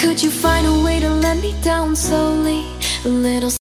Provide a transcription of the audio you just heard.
Could you find a way to let me down slowly? A little